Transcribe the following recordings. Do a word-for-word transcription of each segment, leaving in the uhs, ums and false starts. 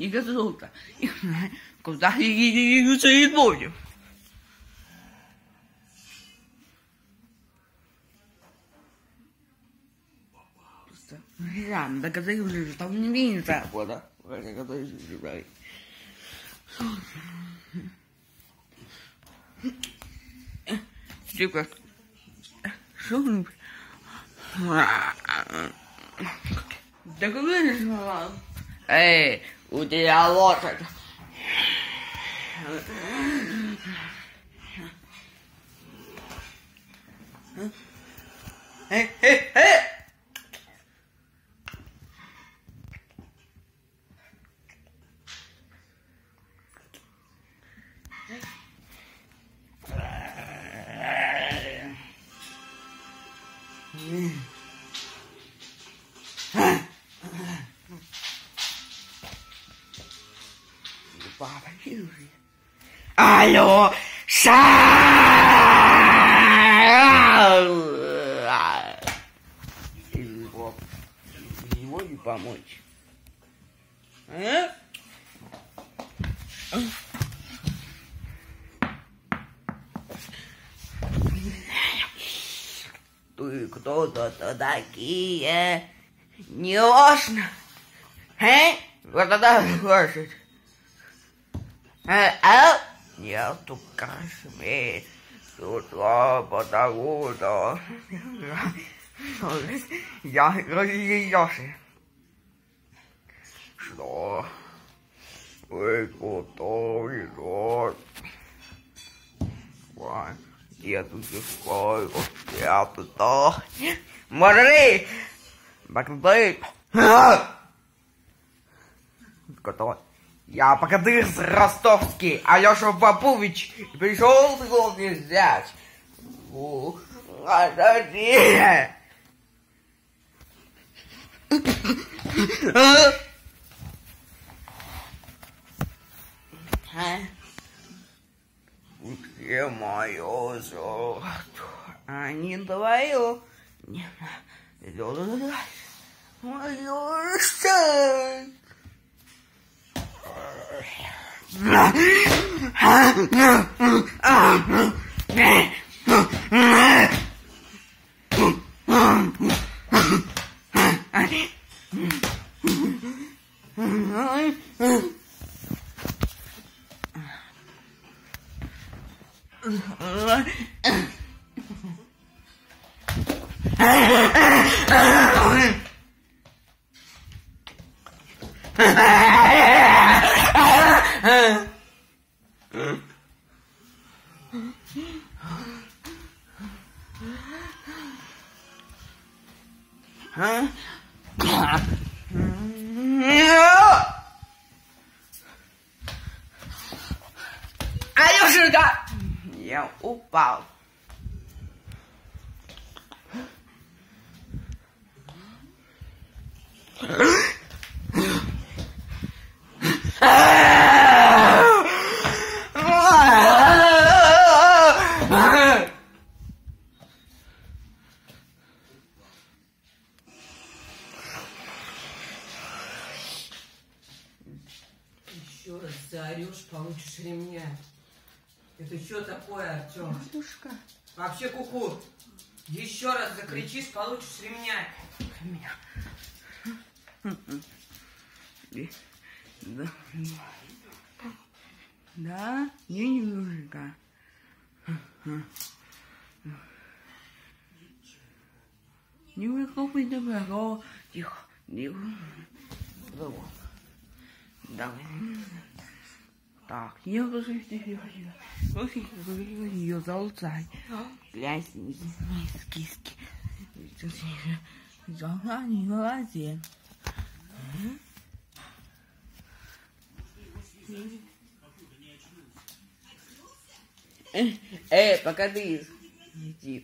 个золото. Куда и стоит будем? Рам, да когда я уже там не видно так, да? Когда я уже Типа, что он? Да куда же? Эй, у тебя лошадь. Эй, эй, эй! Папа, алло, ша! Его, его не помочь. А? Ты кто-то такие? Не важно. Э? Вот это слушать. А? Я тут кашмир. Сюда, потому что я разъезжался. Что? Вы готовы, да? Я тут скоро, я тут то. Смотри! Бакбейт! Готово. Я Богатырь Ростовский, Алеша Попович, пришел его мне взять. Подожди! Где мое золото? А не твое. Мое что? Алёшенька! Я упал. Еще раз заорешь, получишь ремня. Это что такое, Артем? Матушка. Вообще куку. Еще раз закричишь, получишь ремня. Меня. Да. Да, не немножко. Не выкопай добро. Тихо. Тихо. Давай. Так, я уже ее залцай. Глянь, киски. Зала не молодец. Эй, пока ты иди.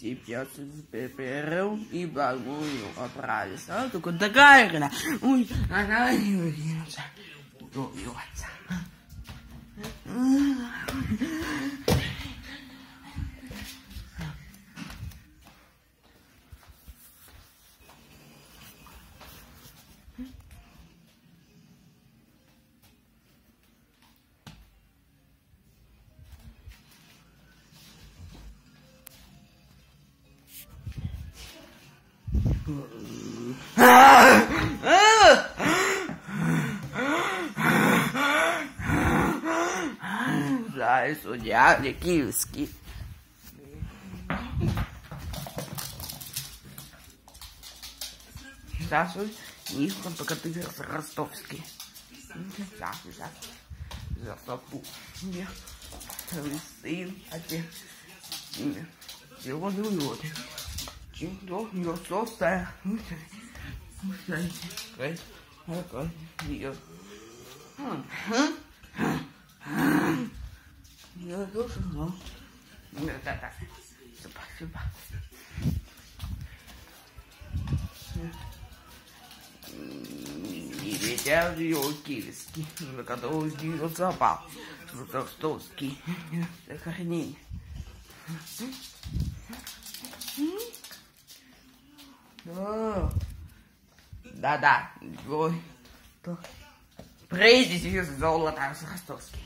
Сейчас перерыв и благую оправиться. А только такая, когда... Ой, она не выдвинется. Добьется. Зай, судья Киевский. Сашу, Нихон, пока ты ростовский. Сашу, Сашу. За сапу. Мне сын, отец. Его не уйдет. Чиндо, ее соста. Кай, кай, ее. Я тоже, но... Да-да. Сюда, сюда. И ветер ее киевский, на которого сдвинул запал. Ростовский. Сохрани. Да-да, ой, прежде золото ростовский.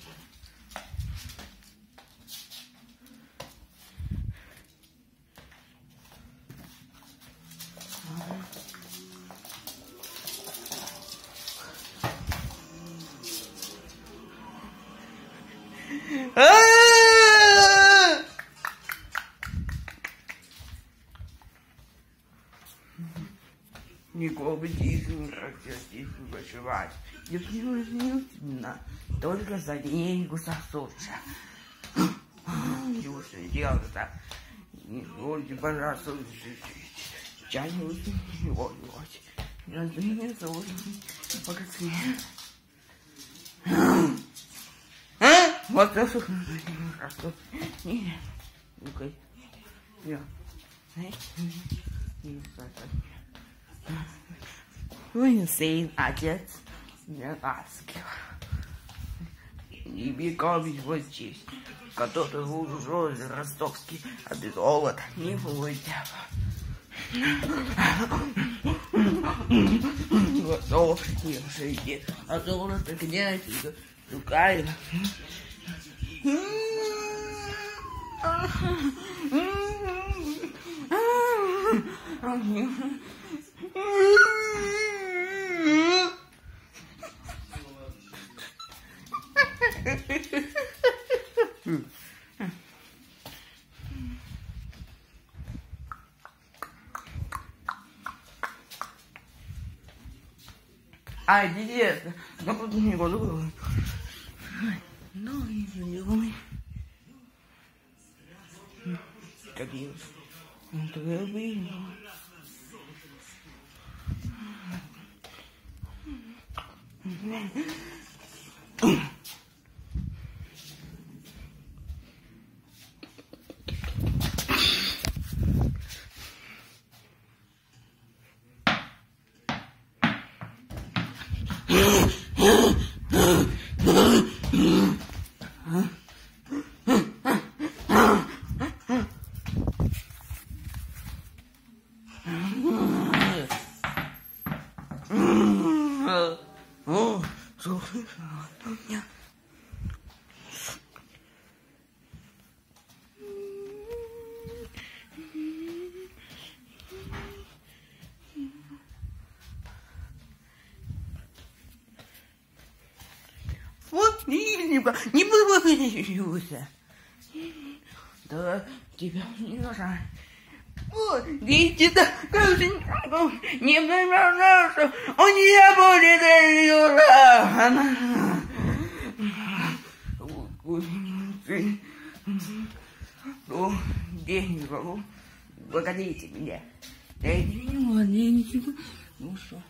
Никого здесь не хотел здесь ночевать. Я не только за деньги сосудша. Чего же делать так? Не вроде пожалуйста, чай не очень его делать. Разумеется, очень погоди. Вот это хорошо. Не, ну-ка. Я. Не Вы сын, отец, не ласкив. Не бегал ведь вот здесь, который уже ростовский, а без золота не будет. Готов, не шейте, а золото князь, другая. Ай, дедец, ну тут не буду. Ну, и живой. Какие? Ну, тогда я выйду. О, слушай, меня. Вот, не, не, не выходи, да, тебя не нужно. Вот, видите, как же не понравился, он не будет ее. Ну, деньги могу, благодарите меня. Дайте мне деньги, ну что.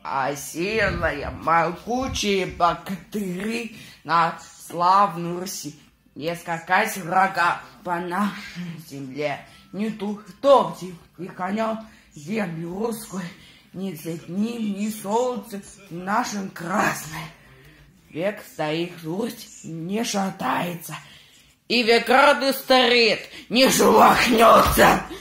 оседлая могучие богатыри на славную Руси. Не скакать врага по нашей земле, не тухтовьте и коня землю русскую, ни цвет дни, ни солнце нашим красное. Век стоит Русь, не шатается, и век роду стареет, не шелохнется.